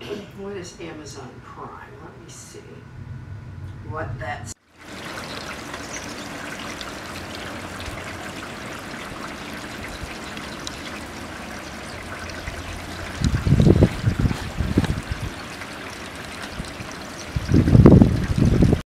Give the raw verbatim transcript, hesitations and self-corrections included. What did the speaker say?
What is Amazon Prime? Let me see what that's.